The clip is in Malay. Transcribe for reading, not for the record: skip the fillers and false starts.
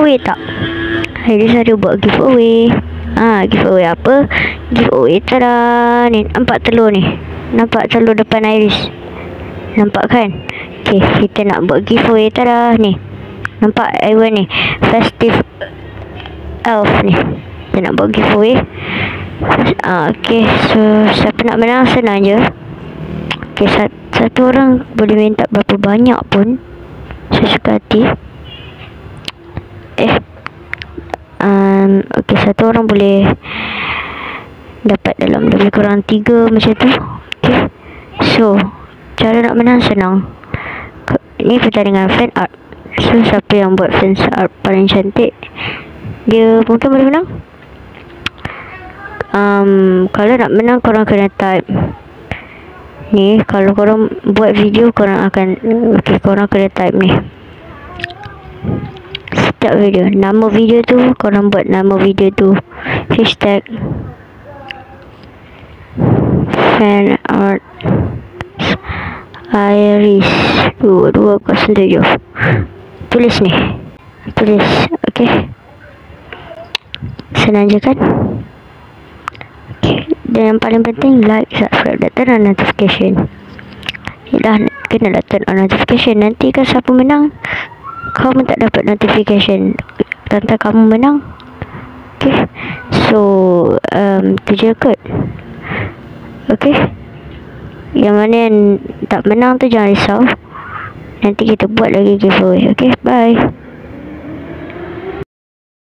giveaway tak? Hari ni saya buat giveaway. Giveaway apa? Giveaway tada. Ni nampak telur ni. Nampak telur depan Iris? Nampak kan? Okay, kita nak buat giveaway tada. Ni nampak Iwan ni, Festive Elf ni. Kita nak buat giveaway. Okay, so siapa nak menang senang je. Okay, satu orang boleh minta berapa banyak pun, saya suka hati. Okay, satu orang boleh dapat dalam lebih kurang 3 macam tu. Okay, so cara nak menang senang. Ni pertandingan fan art. So siapa yang buat fan art paling cantik, dia mungkin boleh menang. Kalau nak menang, korang kena type ni. Kalau korang buat video, korang akan korang kena type ni setiap video. Nama video tu, korang buat nama video tu hashtag fan art Iris 2207. Tulis ni, tulis. Okay, senang je kan? Okay. Dan yang paling penting, like, subscribe dan turn on notification. Kena turn on notification. Nanti kan siapa menang, kamu tak dapat notification tentang kamu menang. Okay, so tu je kot. Okay, yang mana yang tak menang tu jangan risau, nanti kita buat lagi giveaway. Okay, bye.